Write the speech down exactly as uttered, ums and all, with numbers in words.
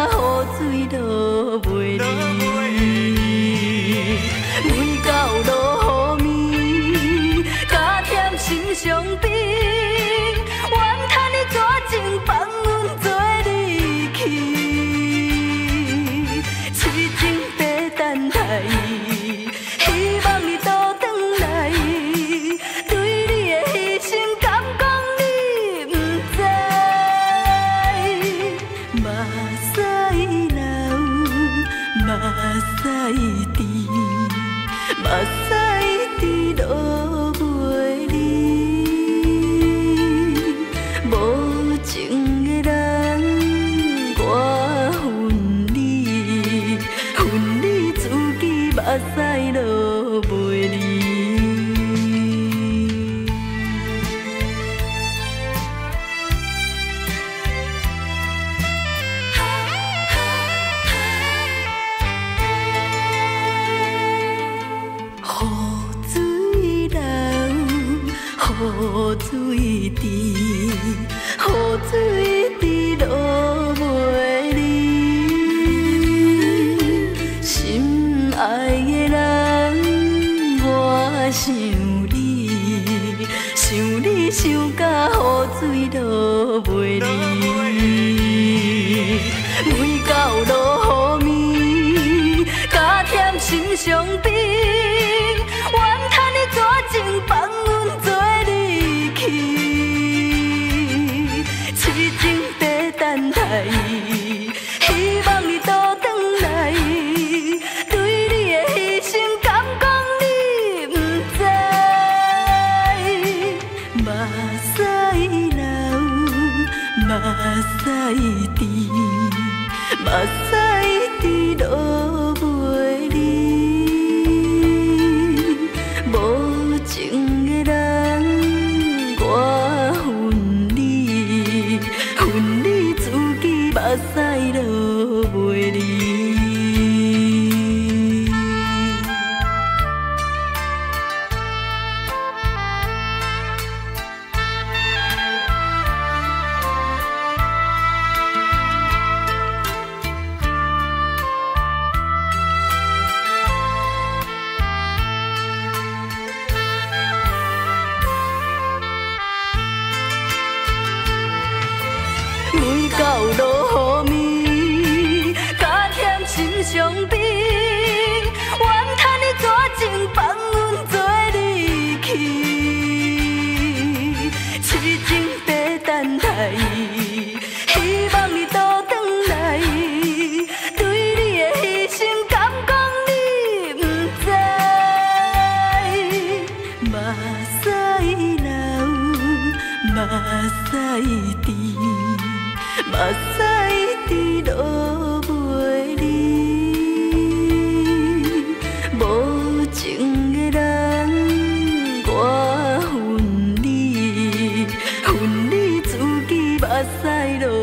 甲雨水落袂离，每到落雨暝，加添心伤悲，怨叹你绝情放阮做离去，痴情白等待，希望你倒转来，对你的牺牲敢讲你不知，目屎流，目屎滴，目屎滴落袂离，无情的人我恨你，恨你自己目屎落袂离。雨水滴，雨水滴落袂离，心爱的人，我想你，想你想甲雨水落袂离，每到落雨暝，加添心伤悲，怨叹你绝情放阮做。痴情在等待，希望你倒转来，对你的牺牲敢讲你不知，目屎流，目屎滴，目屎滴落袂离，无情的人。我恨你，恨你自己目屎落袂离。每到落雨暝，加添心伤悲，怨叹你绝情放阮做离去，痴情在等待，希望你倒转来，对你的牺牲敢讲你不知，目屎流，目屎滴。目屎滴落袂离，无情的人，我恨你，恨你自己目屎落。